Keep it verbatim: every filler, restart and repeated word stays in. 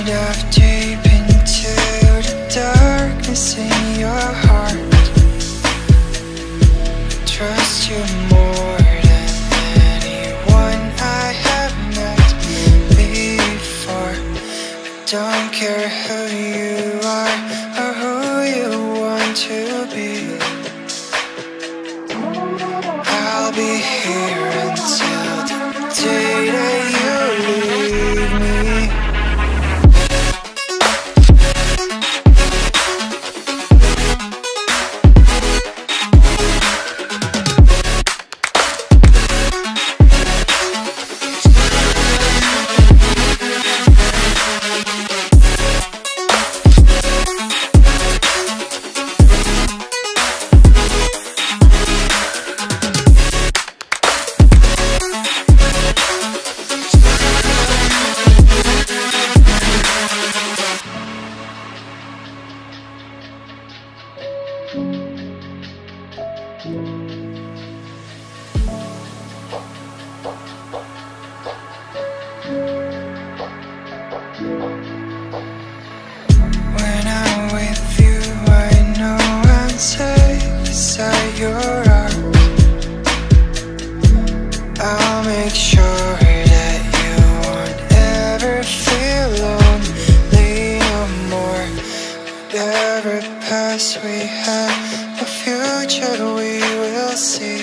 dive deep into the darkness in your heart. Trust you more than anyone I have met before. I don't care who you are or who you want to be. I'll be here until the day that you leave me. When I'm with you, I know I'm safe beside your arms. I'll make sure that you won't ever feel lonely no more. Whatever past we have, the future we will see.